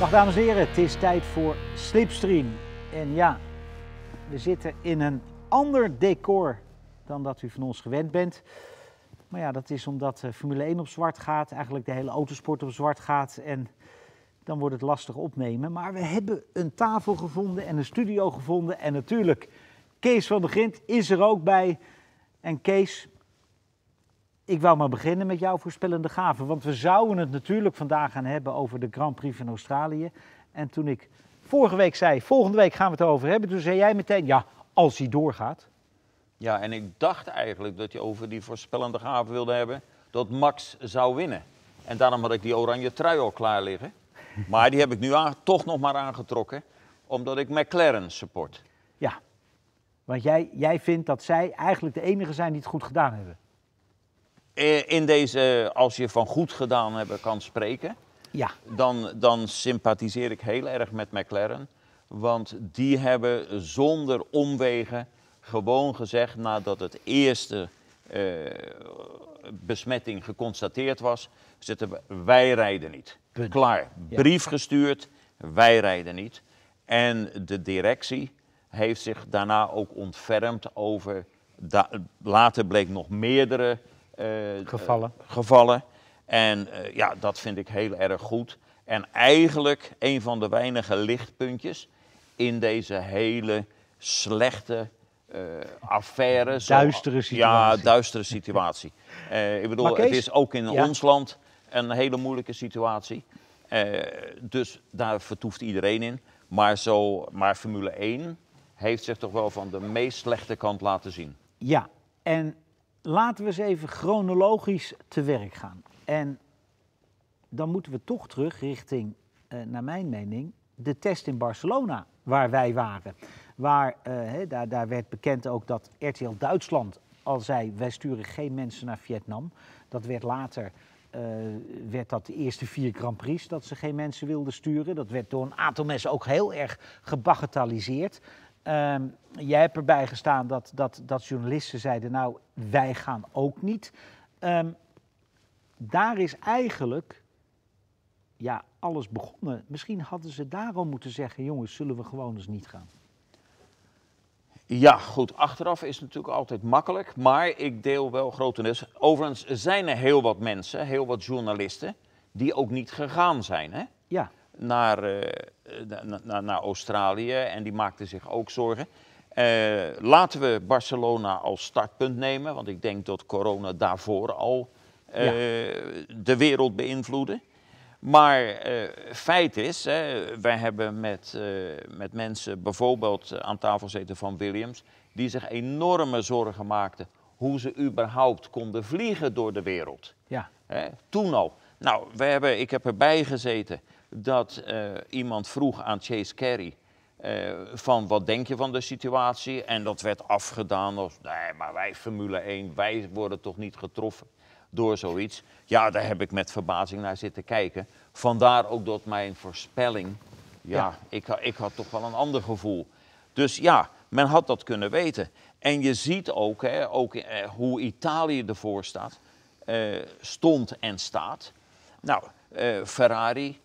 Dag dames en heren, het is tijd voor Slipstream. En ja, we zitten in een ander decor dan dat u van ons gewend bent. Maar ja, dat is omdat Formule 1 op zwart gaat, eigenlijk de hele autosport op zwart gaat. En dan wordt het lastig opnemen. Maar we hebben een tafel gevonden en een studio gevonden. En natuurlijk, Kees van der Grint is er ook bij. En Kees, ik wou maar beginnen met jouw voorspellende gave. Want we zouden het natuurlijk vandaag gaan hebben over de Grand Prix van Australië. En toen ik vorige week zei, volgende week gaan we het erover hebben. Toen zei jij meteen, ja, als hij doorgaat. Ja, en ik dacht eigenlijk dat je over die voorspellende gave wilde hebben dat Max zou winnen. En daarom had ik die oranje trui al klaar liggen. Maar die heb ik nu toch nog maar aangetrokken, omdat ik McLaren support. Ja, want jij vindt dat zij eigenlijk de enige zijn die het goed gedaan hebben. In deze, als je van goed gedaan hebben kan spreken, Ja. dan sympathiseer ik heel erg met McLaren. Want die hebben zonder omwegen gewoon gezegd, nadat het eerste besmetting geconstateerd was, wij rijden niet. Punt. Klaar, Ja. brief gestuurd, wij rijden niet. En de directie heeft zich daarna ook ontfermd over, later bleek nog meerdere gevallen. En ja, dat vind ik heel erg goed. En eigenlijk een van de weinige lichtpuntjes in deze hele slechte affaire. Duistere situatie. Ja, duistere situatie. Ik bedoel, Maar Kees, het is ook in ja. ons land een hele moeilijke situatie. Dus daar vertoeft iedereen in. Maar Formule 1 heeft zich toch wel van de meest slechte kant laten zien. Ja, en laten we eens even chronologisch te werk gaan. En dan moeten we toch terug richting, naar mijn mening, de test in Barcelona, waar wij waren. Daar werd bekend ook dat RTL Duitsland al zei, wij sturen geen mensen naar Vietnam. Dat werd later, werd dat de eerste 4 Grand Prix dat ze geen mensen wilden sturen. Dat werd door een aantal mensen ook heel erg gebagatelliseerd. Jij hebt erbij gestaan dat journalisten zeiden, nou, wij gaan ook niet. Daar is eigenlijk alles begonnen. Misschien hadden ze daarom moeten zeggen, jongens, zullen we gewoon eens niet gaan. Ja, goed, achteraf is het natuurlijk altijd makkelijk, maar ik deel wel grotendeels. Overigens zijn er heel wat mensen, heel wat journalisten, die ook niet gegaan zijn, hè? Ja. Naar Australië, en die maakten zich ook zorgen. Laten we Barcelona als startpunt nemen, want ik denk dat corona daarvoor al de wereld beïnvloedde. Maar feit is, wij hebben met mensen bijvoorbeeld aan tafel gezeten van Williams, die zich enorme zorgen maakten hoe ze überhaupt konden vliegen door de wereld. Ja. Toen al. Nou, ik heb erbij gezeten dat iemand vroeg aan Chase Carey van wat denk je van de situatie? En dat werd afgedaan als, nee, maar wij Formule 1, wij worden toch niet getroffen door zoiets. Ja, daar heb ik met verbazing naar zitten kijken. Vandaar ook dat mijn voorspelling, ik had toch wel een ander gevoel. Dus ja, men had dat kunnen weten. En je ziet ook, hoe Italië ervoor staat, stond en staat. Nou, Ferrari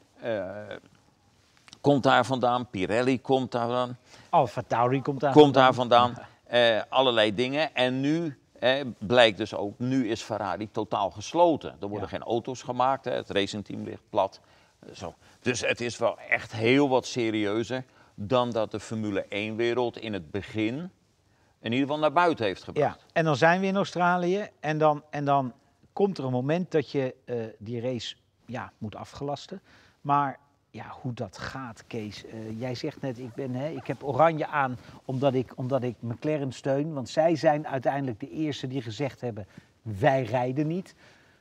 komt daar vandaan, Pirelli komt daar vandaan. AlphaTauri komt daar vandaan. Allerlei dingen. En nu blijkt dus ook, nu is Ferrari totaal gesloten. Er worden geen auto's gemaakt, het racingteam ligt plat. Zo. Dus het is wel echt heel wat serieuzer dan dat de Formule 1-wereld in het begin in ieder geval naar buiten heeft gebracht. Ja, en dan zijn we in Australië en dan komt er een moment dat je die race moet afgelasten. Maar ja, hoe dat gaat, Kees. Jij zegt net, ik heb oranje aan omdat ik McLaren steun. Want zij zijn uiteindelijk de eerste die gezegd hebben, wij rijden niet.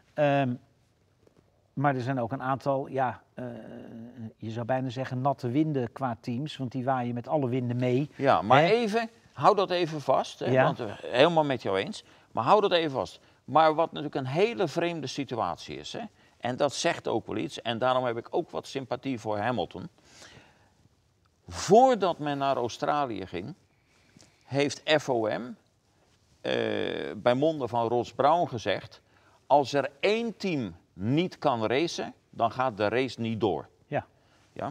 Maar er zijn ook een aantal, je zou bijna zeggen natte winden qua teams. Want die waaien met alle winden mee. Ja, maar even, hou dat even vast. Ja. Want helemaal met jou eens. Maar hou dat even vast. Maar wat natuurlijk een hele vreemde situatie is. En dat zegt ook wel iets. En daarom heb ik ook wat sympathie voor Hamilton. Voordat men naar Australië ging, heeft FOM bij monden van Ross Brown gezegd, als er 1 team niet kan racen, dan gaat de race niet door. Ja. Ja?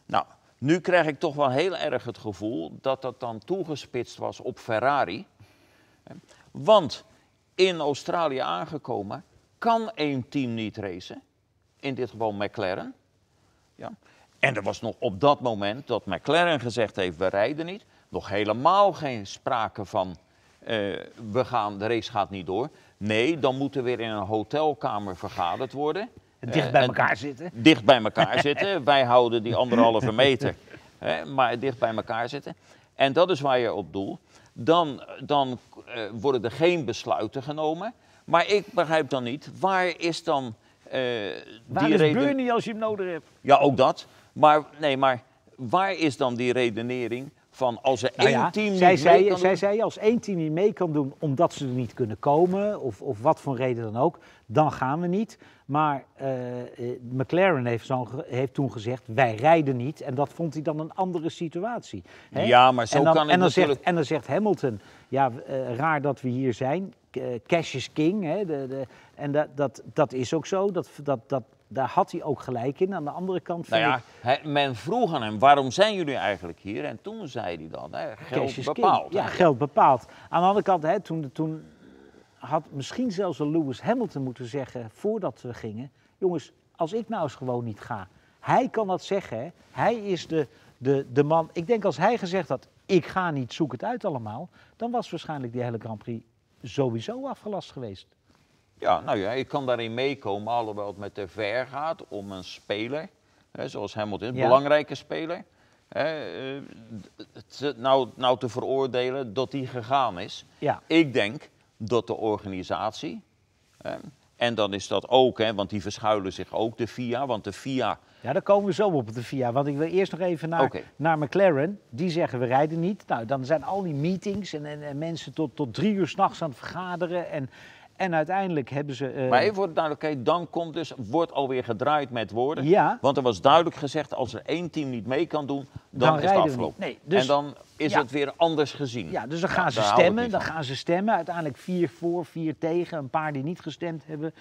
Nou, nu krijg ik toch wel heel erg het gevoel dat dat dan toegespitst was op Ferrari. Want in Australië aangekomen kan één team niet racen. In dit geval McLaren. Ja. En er was nog op dat moment dat McLaren gezegd heeft, we rijden niet. Nog helemaal geen sprake van, de race gaat niet door. Nee, dan moet er weer in een hotelkamer vergaderd worden. Dicht bij elkaar zitten. Dicht bij elkaar zitten. Wij houden die 1,5 meter, maar dicht bij elkaar zitten. En dat is waar je op doelt. Dan worden er geen besluiten genomen. Maar ik begrijp dan niet, waar is dan Waar die is reden... Bernie als je hem nodig hebt? Ja, ook dat. Maar waar is dan die redenering van als er één team niet mee kan doen? Zij zei, als één team niet mee kan doen omdat ze er niet kunnen komen, of wat voor reden dan ook, dan gaan we niet. Maar McLaren heeft toen gezegd, wij rijden niet. En dat vond hij dan een andere situatie. Hè? Ja, maar zo kan het natuurlijk... En dan zegt Hamilton, ja, raar dat we hier zijn. Cash is king. Hè? En dat is ook zo. Daar had hij ook gelijk in. Aan de andere kant vind ik... Men vroeg aan hem, waarom zijn jullie eigenlijk hier? En toen zei hij dan, geld bepaalt. Ja, geld bepaalt. Aan de andere kant, toen had misschien zelfs Lewis Hamilton moeten zeggen, voordat we gingen, jongens, als ik nou eens gewoon niet ga. Hij kan dat zeggen, hè. Hij is de man. Ik denk als hij gezegd had, ik ga niet, zoek het uit allemaal, dan was waarschijnlijk die hele Grand Prix sowieso afgelast geweest. Ja, nou ja, ik kan daarin meekomen, alhoewel het met te ver gaat om een speler, zoals Hamilton, een belangrijke speler, nou te veroordelen dat hij gegaan is. Ja. Ik denk dat de organisatie, en dan is dat ook, want die verschuilen zich ook, de FIA, want de FIA... Ja, daar komen we zo op de FIA, want ik wil eerst nog even naar McLaren. Die zeggen we rijden niet. Nou, dan zijn al die meetings en mensen tot 3 uur 's nachts aan het vergaderen en uiteindelijk hebben ze... Maar even voor de duidelijkheid, dan wordt alweer gedraaid met woorden. Ja. Want er was duidelijk gezegd, als er één team niet mee kan doen, dan is het afgelopen. Nee, dus, en dan is het weer anders gezien. Ja, dus dan gaan ze stemmen. Dan gaan ze stemmen. Uiteindelijk 4 voor, 4 tegen. Een paar die niet gestemd hebben.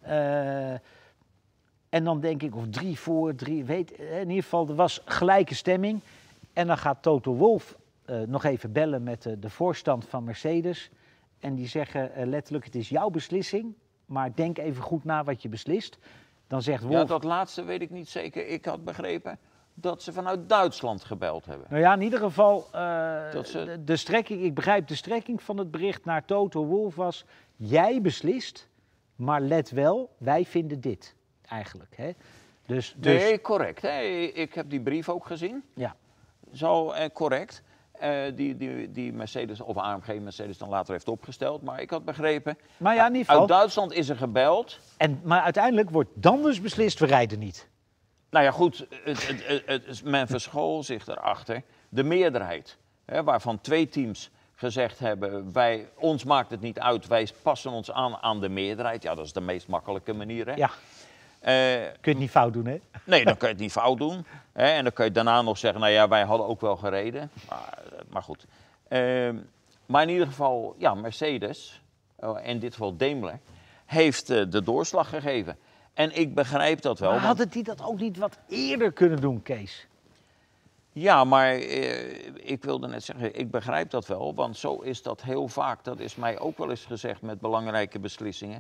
En dan denk ik, of 3 voor, 3... in ieder geval, er was gelijke stemming. En dan gaat Toto Wolff nog even bellen met de voorstand van Mercedes. En die zeggen letterlijk, het is jouw beslissing, maar denk even goed na wat je beslist. Dan zegt Wolff... Ja, dat laatste weet ik niet zeker. Ik had begrepen dat ze vanuit Duitsland gebeld hebben. Nou ja, in ieder geval, de strekking, ik begrijp de strekking van het bericht naar Toto Wolff was, jij beslist, maar let wel, wij vinden dit eigenlijk. Hè? Dus... Nee, correct. Ik heb die brief ook gezien. Ja. Zo, correct. Die Mercedes, of AMG Mercedes dan later heeft opgesteld. Maar ik had begrepen, maar ja, in ieder geval, uit Duitsland is er gebeld. Maar uiteindelijk wordt dan dus beslist, we rijden niet. Nou ja, goed, men verschool zich erachter. De meerderheid, waarvan 2 teams gezegd hebben, ons maakt het niet uit, wij passen ons aan de meerderheid. Ja, dat is de meest makkelijke manier, hè? Ja. Kun je het niet fout doen, hè? Nee, dan kun je het niet fout doen. En dan kun je daarna nog zeggen, nou ja, wij hadden ook wel gereden. Maar goed. Maar in ieder geval, ja, Mercedes, in dit geval Daimler, heeft de doorslag gegeven. En ik begrijp dat wel. Maar hadden die dat ook niet wat eerder kunnen doen, Kees? Ja, maar ik wilde net zeggen, ik begrijp dat wel. Want zo is dat heel vaak. Dat is mij ook wel eens gezegd met belangrijke beslissingen.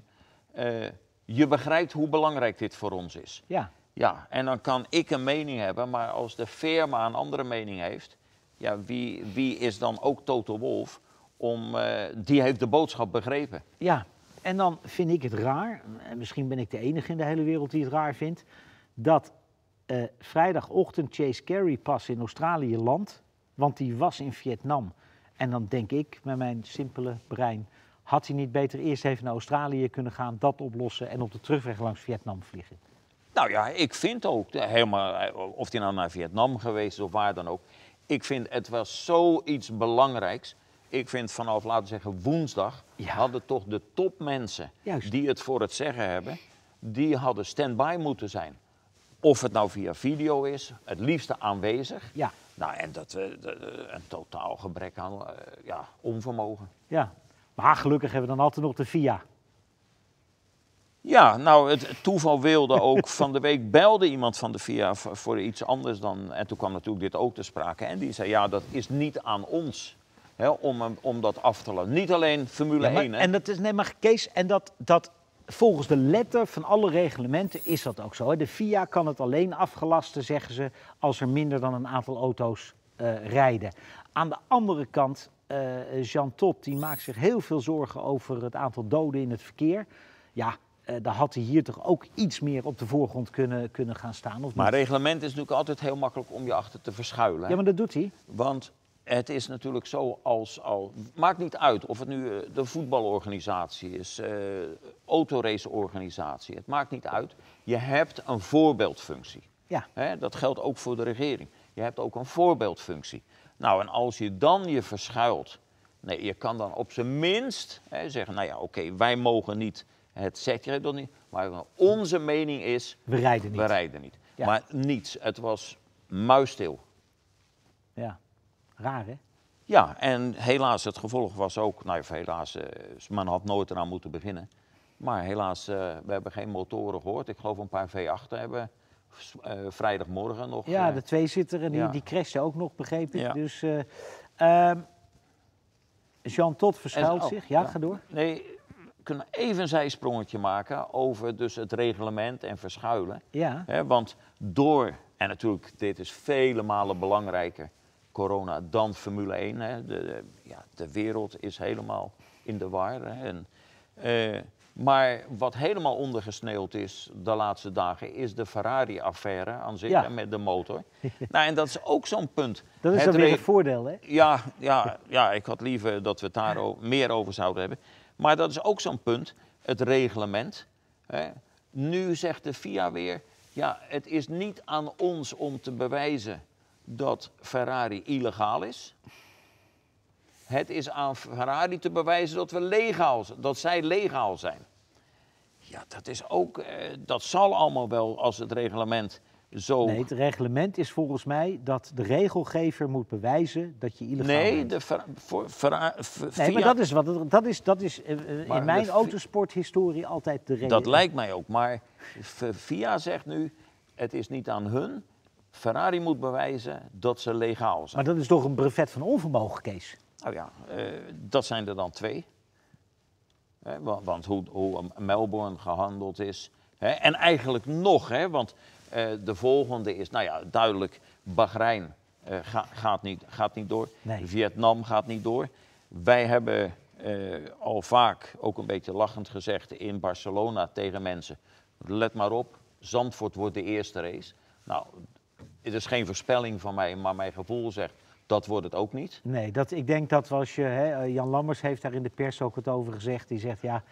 Je begrijpt hoe belangrijk dit voor ons is. Ja. Ja, en dan kan ik een mening hebben, maar als de firma een andere mening heeft, ja, wie is dan ook Toto Wolff? Die heeft de boodschap begrepen. Ja, en dan vind ik het raar, en misschien ben ik de enige in de hele wereld die het raar vindt, dat vrijdagochtend Chase Carey pas in Australië landt, want die was in Vietnam. En dan denk ik, met mijn simpele brein, had hij niet beter eerst even naar Australië kunnen gaan, dat oplossen en op de terugweg langs Vietnam vliegen? Nou ja, ik vind ook, helemaal, of hij nou naar Vietnam geweest is of waar dan ook, ik vind het was zoiets belangrijks. Ik vind vanaf, laten we zeggen, woensdag, hadden toch de topmensen die het voor het zeggen hebben, die hadden stand-by moeten zijn. Of het nou via video is, het liefste aanwezig. Ja. Nou, en dat een totaal gebrek aan onvermogen. Ja, maar gelukkig hebben we dan altijd nog de FIA. Ja, nou, het toeval wilde ook. Van de week belde iemand van de VIA voor iets anders dan. En toen kwam natuurlijk dit ook te sprake. En die zei, ja, dat is niet aan ons, hè, om dat af te laten. Niet alleen Formule 1. Hè. En dat is, nee, maar Kees, en dat volgens de letter van alle reglementen is dat ook zo. Hè. De FIA kan het alleen afgelasten, zeggen ze, als er minder dan een aantal auto's rijden. Aan de andere kant, Jean Todt, die maakt zich heel veel zorgen over het aantal doden in het verkeer. Ja, daar had hij hier toch ook iets meer op de voorgrond kunnen gaan staan, of Maar niet? reglement is natuurlijk altijd heel makkelijk om je achter te verschuilen. Hè. Ja, maar dat doet hij. Want het is natuurlijk zo maakt niet uit of het nu de voetbalorganisatie is, autoraceorganisatie. Het maakt niet uit. Je hebt een voorbeeldfunctie. Ja. Hè, dat geldt ook voor de regering. Je hebt ook een voorbeeldfunctie. Nou, en als je dan je verschuilt, nee, je kan dan op zijn minst zeggen, nou ja, oké, wij mogen niet, het zegt je dat niet, maar onze mening is, We rijden niet. we rijden niet. Ja. Maar niets, het was muisstil. Ja, raar hè? Ja, en helaas, het gevolg was ook, nou ja, helaas, men had nooit eraan moeten beginnen. Maar helaas, we hebben geen motoren gehoord. Ik geloof een paar V8 hebben vrijdagmorgen nog. Ja, de tweezitter en ja. die crashte ook nog, begreep ik. Ja. Dus Jean Todt verschuilt zich. Ja, ga door. Nee, we kunnen even een zijsprongetje maken over dus het reglement en verschuilen. Ja. Hè, want door, en natuurlijk, dit is vele malen belangrijker, corona, dan Formule 1. Hè. De wereld is helemaal in de war. Hè. Maar wat helemaal ondergesneeuwd is de laatste dagen, is de Ferrari-affaire aan zich, Ja. hè, met de motor. Nou, en dat is ook zo'n punt. Dat is Het dan weer re- een voordeel, hè? ja, ik had liever dat we het daar meer over zouden hebben. Maar dat is ook zo'n punt, het reglement. Hè. Nu zegt de FIA weer, ja, het is niet aan ons om te bewijzen dat Ferrari illegaal is. Het is aan Ferrari te bewijzen dat zij legaal zijn. Ja, dat is ook, dat zal allemaal wel als het reglement zo... Nee, het reglement is volgens mij dat de regelgever moet bewijzen dat je illegaal Nee, bent. FIA, Nee, maar dat is Maar in mijn de autosporthistorie altijd de regel. dat lijkt mij ook. Maar FIA zegt nu, het is niet aan hun. Ferrari moet bewijzen dat ze legaal zijn. Maar dat is toch een brevet van onvermogen, Kees? Nou ja, dat zijn er dan 2. Want hoe Melbourne gehandeld is. En eigenlijk nog, want de volgende is, nou ja, duidelijk, Bahrein gaat niet door. Nee. Vietnam gaat niet door. Wij hebben al vaak ook een beetje lachend gezegd in Barcelona tegen mensen, let maar op, Zandvoort wordt de eerste race. Nou, het is geen voorspelling van mij, maar mijn gevoel zegt, dat wordt het ook niet. Nee, ik denk dat als je, Jan Lammers heeft daar in de pers ook het over gezegd. Die zegt ja,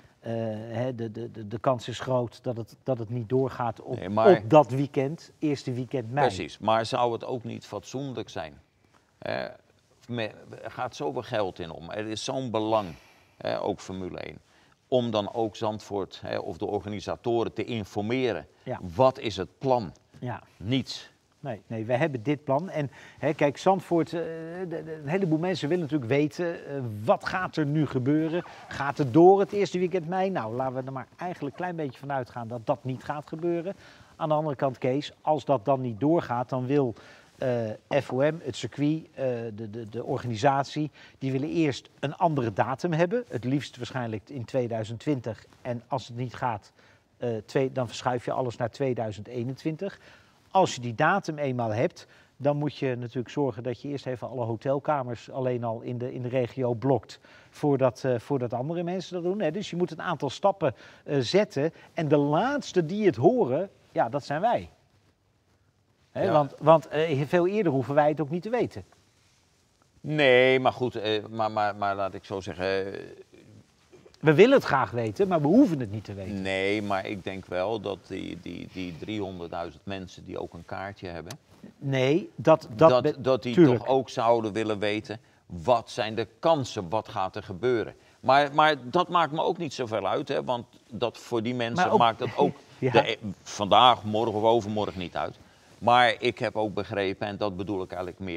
de kans is groot dat het niet doorgaat op dat weekend, eerste weekend mei. Precies, maar zou het ook niet fatsoenlijk zijn? Er gaat zoveel geld in om, er is zo'n belang, ook Formule 1. Om dan ook Zandvoort of de organisatoren te informeren. Ja. Wat is het plan? Ja. Niets. Nee, wij hebben dit plan. En kijk, Zandvoort, een heleboel mensen willen natuurlijk weten, wat gaat er nu gebeuren? Gaat het door het eerste weekend mei? Nou, laten we er maar eigenlijk een klein beetje van uitgaan dat dat niet gaat gebeuren. Aan de andere kant, Kees, als dat dan niet doorgaat, dan wil FOM, het circuit, de organisatie, die willen eerst een andere datum hebben. Het liefst waarschijnlijk in 2020. En als het niet gaat, dan verschuif je alles naar 2021. Als je die datum eenmaal hebt, dan moet je natuurlijk zorgen dat je eerst even alle hotelkamers alleen al in de regio blokt. Voordat andere mensen dat doen. Dus je moet een aantal stappen zetten. En de laatste die het horen, ja, dat zijn wij. Ja. Want veel eerder hoeven wij het ook niet te weten. Nee, maar goed, maar laat ik zo zeggen. We willen het graag weten, maar we hoeven het niet te weten. Nee, maar ik denk wel dat die 300.000 mensen die ook een kaartje hebben, Nee, dat die tuurlijk. toch ook zouden willen weten, wat zijn de kansen, wat gaat er gebeuren. Maar dat maakt me ook niet zoveel uit, want dat voor die mensen ook- maakt het ook Ja. vandaag, morgen of overmorgen niet uit. Maar ik heb ook begrepen, en dat bedoel ik eigenlijk meer,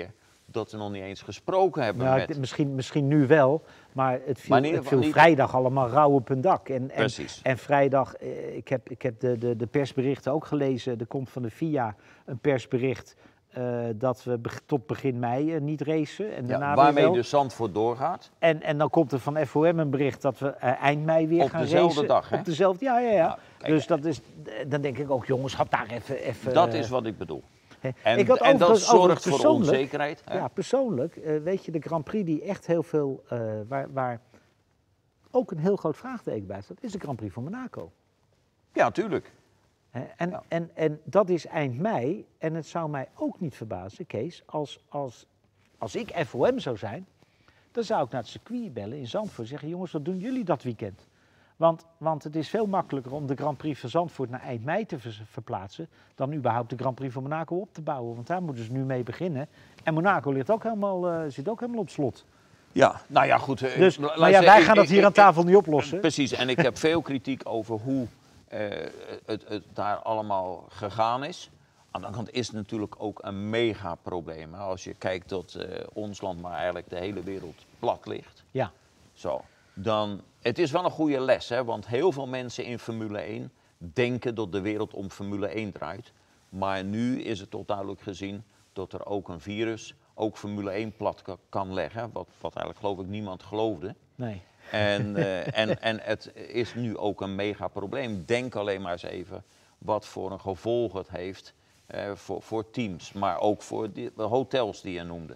dat we nog niet eens gesproken hebben Nou, misschien nu wel, maar het viel vrijdag allemaal rauw op hun dak. En vrijdag, ik heb de persberichten ook gelezen. Er komt van de FIA een persbericht dat we tot begin mei niet racen. En daarna waarmee de Zandvoort doorgaat. En dan komt er van FOM een bericht dat we eind mei weer gaan racen. Op dezelfde dag, hè? Op dezelfde, ja. Dus dan denk ik ook, jongens, had daar even... Dat is wat ik bedoel. En dat zorgt voor onzekerheid. Hè? Ja, persoonlijk, weet je, de Grand Prix die echt heel veel, waar ook een heel groot vraagteken bij staat, is de Grand Prix van Monaco. Ja, tuurlijk. En dat is eind mei. En het zou mij ook niet verbazen, Kees, als ik FOM zou zijn, dan zou ik naar het circuit bellen in Zandvoort en zeggen, jongens, wat doen jullie dat weekend? Want het is veel makkelijker om de Grand Prix van Zandvoort naar eind mei te verplaatsen dan überhaupt de Grand Prix van Monaco op te bouwen. Want daar moeten ze nu mee beginnen. En Monaco zit ook helemaal op slot. Ja, nou ja, goed. Dus, wij gaan dat hier aan tafel niet oplossen. Precies, en ik heb veel kritiek over hoe het daar allemaal gegaan is. Aan de andere kant is het natuurlijk ook een mega probleem. Als je kijkt dat ons land, maar eigenlijk de hele wereld plat ligt. Ja. Zo. Dan, het is wel een goede les, hè, want heel veel mensen in Formule 1 denken dat de wereld om Formule 1 draait. Maar nu is het toch duidelijk gezien dat er ook een virus ook Formule 1 plat kan leggen. Wat eigenlijk geloof ik niemand geloofde. Nee. En het is nu ook een mega probleem. Denk alleen maar eens even wat voor een gevolg het heeft voor teams. Maar ook voor de hotels die je noemde.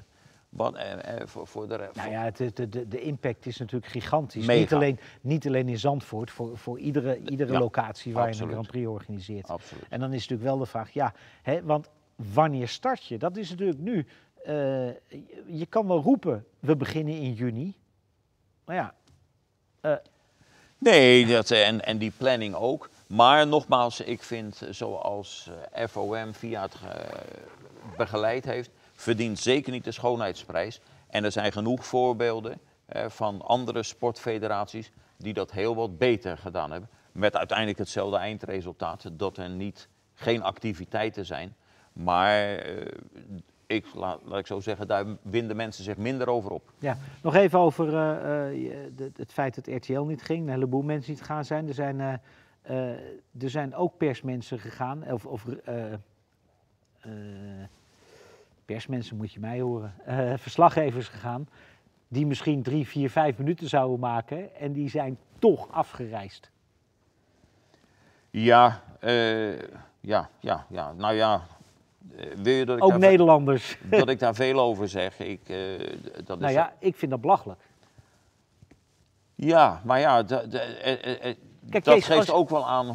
Voor de nou ja, de impact is natuurlijk gigantisch. Niet alleen in Zandvoort, voor iedere locatie waar je een Grand Prix organiseert. Absoluut. En dan is natuurlijk wel de vraag, want wanneer start je? Dat is natuurlijk nu. Je kan wel roepen, we beginnen in juni. Maar ja. Nee, en die planning ook. Maar nogmaals, ik vind zoals FOM via het begeleid heeft, verdient zeker niet de schoonheidsprijs. En er zijn genoeg voorbeelden van andere sportfederaties die dat heel wat beter gedaan hebben. Met uiteindelijk hetzelfde eindresultaat, dat er geen activiteiten zijn. Maar laat ik zo zeggen, daar winden mensen zich minder over op. Ja, nog even over het feit dat RTL niet ging, een heleboel mensen niet gegaan zijn. Er zijn ook persmensen gegaan, persmensen moet je mij horen, verslaggevers gegaan, die misschien 3, 4, 5 minuten zouden maken en die zijn toch afgereisd. Nou ja, wil je dat ik ook Nederlanders. Dat ik daar veel over zeg? Ik vind dat belachelijk. Ja, maar ja, Kijk, dat Kees, geeft ook wel aan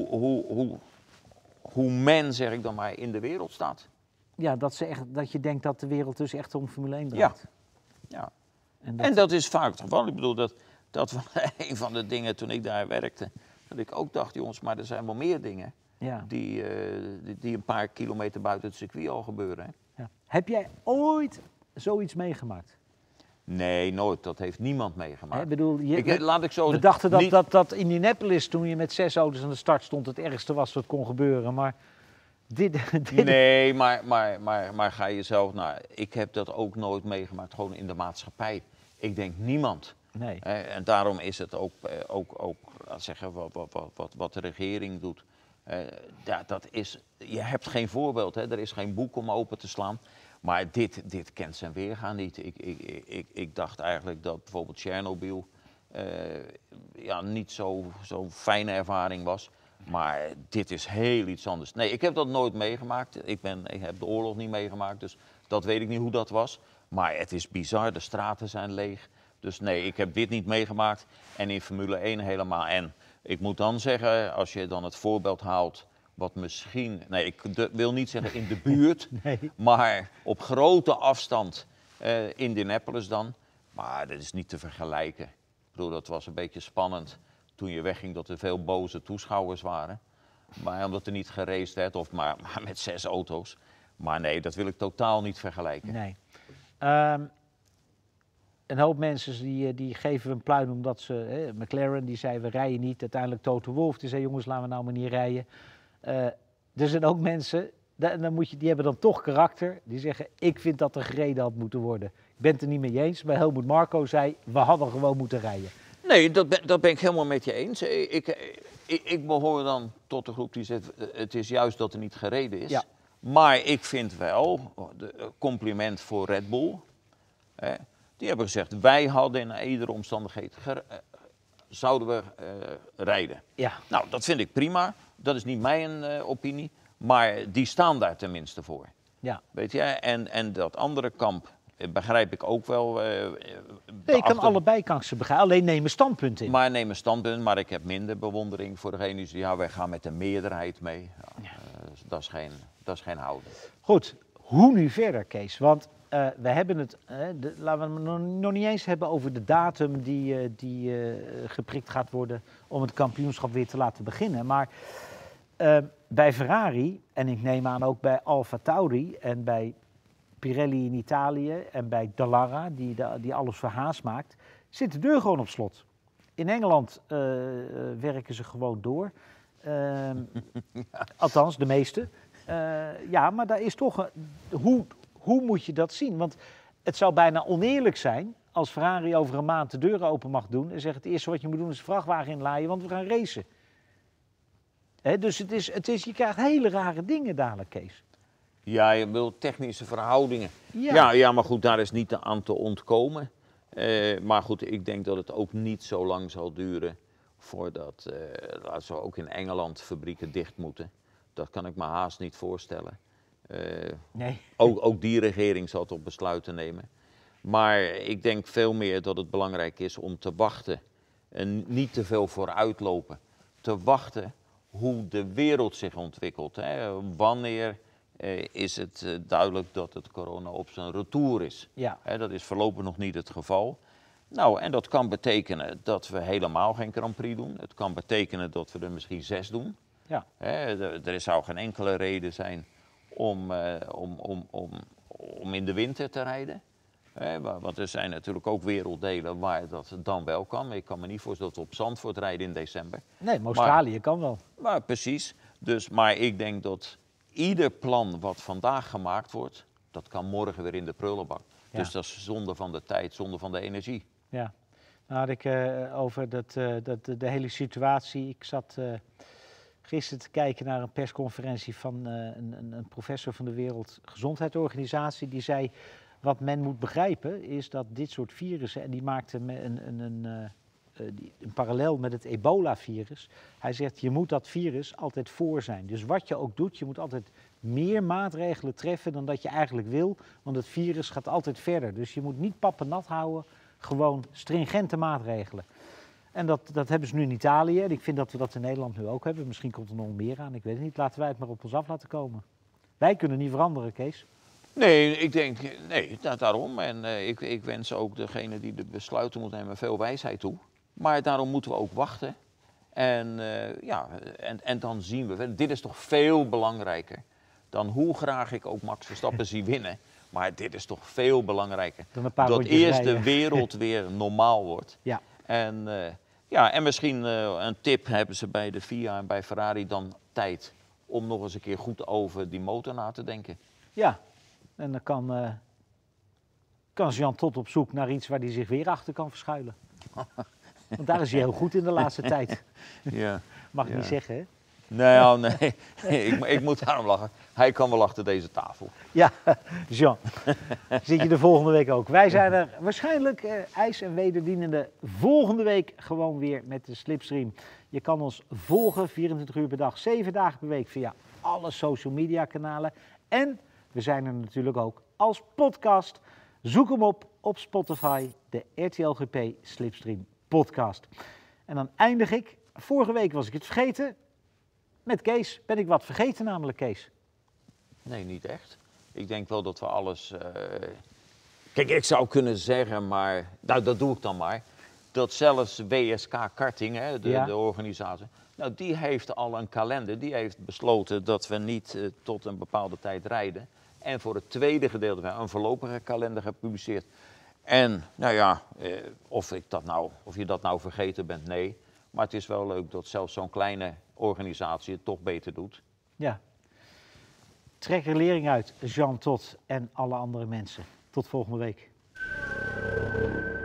hoe men, zeg ik dan maar, in de wereld staat. Ja, dat je denkt dat de wereld dus echt om Formule 1 draait. Ja. En dat is vaak toch wel. Ik bedoel, dat was een van de dingen toen ik daar werkte. Dat ik ook dacht, jongens, maar er zijn wel meer dingen die een paar kilometer buiten het circuit al gebeuren. Hè. Ja. Heb jij ooit zoiets meegemaakt? Nee, nooit. Dat heeft niemand meegemaakt. Ik bedoel, we dachten dat Indianapolis, toen je met 6 auto's aan de start stond, het ergste was wat kon gebeuren. Maar Nee, maar ga jezelf naar. Ik heb dat ook nooit meegemaakt, gewoon in de maatschappij. Ik denk niemand. Nee. En daarom is het ook zeggen, wat de regering doet. Je hebt geen voorbeeld, hè? Er is geen boek om open te slaan. Maar dit kent zijn weergaan niet. Ik dacht eigenlijk dat bijvoorbeeld Tsjernobyl niet zo'n fijne ervaring was. Maar dit is heel iets anders. Nee, ik heb dat nooit meegemaakt. Ik heb de oorlog niet meegemaakt, dus dat weet ik niet hoe dat was. Maar het is bizar, de straten zijn leeg. Dus nee, ik heb dit niet meegemaakt. En in Formule 1 helemaal. En ik moet dan zeggen, als je dan het voorbeeld haalt, wat misschien, nee, ik wil niet zeggen in de buurt, nee, maar op grote afstand Indianapolis dan. Maar dat is niet te vergelijken. Ik bedoel, dat was een beetje spannend toen je wegging dat er veel boze toeschouwers waren. Maar omdat er niet geraced werd, of maar met 6 auto's. Maar nee, dat wil ik totaal niet vergelijken. Nee. Een hoop mensen die geven een pluim omdat ze... McLaren die zei, we rijden niet. Uiteindelijk Toto Wolff die zei, jongens, laten we nou maar niet rijden. Er zijn ook mensen Die hebben dan toch karakter. Die zeggen, ik vind dat er gereden had moeten worden. Ik ben het er niet mee eens. Maar Helmut Marko zei, we hadden gewoon moeten rijden. Nee, dat ben ik helemaal met je eens. Ik behoor dan tot de groep die zegt, het is juist dat er niet gereden is. Ja. Maar ik vind wel, compliment voor Red Bull. Die hebben gezegd, wij hadden in iedere omstandigheid zouden we rijden. Ja. Nou, dat vind ik prima. Dat is niet mijn opinie. Maar die staan daar tenminste voor. Ja. Weet je? En dat andere kamp begrijp ik ook wel. Nee, ik kan allebei kansen begrijpen. Alleen nemen standpunt in. Maar neem een standpunt. Maar ik heb minder bewondering voor degene die zeggen, ja, wij gaan met de meerderheid mee. Ja, dat is geen houden. Goed, hoe nu verder, Kees? Want we hebben het, laten we het nog niet eens hebben over de datum die geprikt gaat worden om het kampioenschap weer te laten beginnen. Maar bij Ferrari, en ik neem aan ook bij AlphaTauri en bij Pirelli in Italië en bij Dallara, die alles voor Haas maakt, zit de deur gewoon op slot. In Engeland werken ze gewoon door. Althans, de meeste. Ja, maar daar is toch hoe moet je dat zien? Want het zou bijna oneerlijk zijn als Ferrari over een maand de deuren open mag doen en zegt het eerste wat je moet doen is de vrachtwagen inlaaien, want we gaan racen. Dus je krijgt hele rare dingen dadelijk, Kees. Ja, je bedoelt technische verhoudingen. Ja. Ja, maar goed, daar is niet aan te ontkomen. Maar goed, ik denk dat het ook niet zo lang zal duren voordat, laten we ook in Engeland, fabrieken dicht moeten. Dat kan ik me haast niet voorstellen. Nee. Ook die regering zal tot besluiten nemen. Maar ik denk veel meer dat het belangrijk is om te wachten en niet te veel vooruitlopen. Te wachten hoe de wereld zich ontwikkelt. Hè. Wanneer is het duidelijk dat het corona op zijn retour is? Ja. Dat is voorlopig nog niet het geval. Nou, en dat kan betekenen dat we helemaal geen Grand Prix doen. Het kan betekenen dat we er misschien 6 doen. Ja. Er zou geen enkele reden zijn om in de winter te rijden. Want er zijn natuurlijk ook werelddelen waar dat dan wel kan. Ik kan me niet voorstellen dat we op Zandvoort rijden in december. Nee, maar Australië kan wel. Maar precies. Maar ik denk dat ieder plan wat vandaag gemaakt wordt, dat kan morgen weer in de prullenbak. Ja. Dus dat is zonde van de tijd, zonde van de energie. Ja, nou had ik over de hele situatie. Ik zat gisteren te kijken naar een persconferentie van een professor van de Wereldgezondheidsorganisatie. Die zei, wat men moet begrijpen is dat dit soort virussen, en die maakte een parallel met het ebola-virus. Hij zegt, je moet dat virus altijd voor zijn. Dus wat je ook doet, je moet altijd meer maatregelen treffen dan dat je eigenlijk wil. Want het virus gaat altijd verder. Dus je moet niet pappen nat houden, gewoon stringente maatregelen. En dat hebben ze nu in Italië. En ik vind dat we dat in Nederland nu ook hebben. Misschien komt er nog meer aan, ik weet het niet. Laten wij het maar op ons af laten komen. Wij kunnen niet veranderen, Kees. Nee, ik denk, daarom. En ik wens ook degene die de besluiten moet nemen veel wijsheid toe. Maar daarom moeten we ook wachten. En dan zien we, dit is toch veel belangrijker dan hoe graag ik ook Max Verstappen zie winnen. Maar dit is toch veel belangrijker. Dat eerst de wereld weer normaal wordt. Ja. En misschien een tip hebben ze bij de FIA en bij Ferrari dan tijd om nog eens een keer goed over die motor na te denken. Ja, en dan kan Jean Todt op zoek naar iets waar hij zich weer achter kan verschuilen. Want daar is hij heel goed in de laatste tijd. Ja. Mag ik niet zeggen, hè? Nee. ik moet daarom lachen. Hij kan wel achter deze tafel. Ja, Jean. Zit je de volgende week ook. Wij zijn er waarschijnlijk ijs en wederdienende volgende week gewoon weer met de Slipstream. Je kan ons volgen 24 uur per dag, 7 dagen per week via alle social media kanalen. En we zijn er natuurlijk ook als podcast. Zoek hem op Spotify, de RTL GP Slipstream podcast. En dan eindig ik. Vorige week was ik het vergeten. Met Kees ben ik wat vergeten namelijk, Kees. Nee, niet echt. Ik denk wel dat we alles... Kijk, ik zou kunnen zeggen, maar dat doe ik dan maar. Dat zelfs WSK Karting, de organisatie, nou, die heeft al een kalender. Die heeft besloten dat we niet tot een bepaalde tijd rijden. En voor het tweede gedeelte een voorlopige kalender gepubliceerd. En nou ja, of je dat nou vergeten bent, nee. Maar het is wel leuk dat zelfs zo'n kleine organisatie het toch beter doet. Ja. Trek er lering uit, Jean Todt en alle andere mensen. Tot volgende week.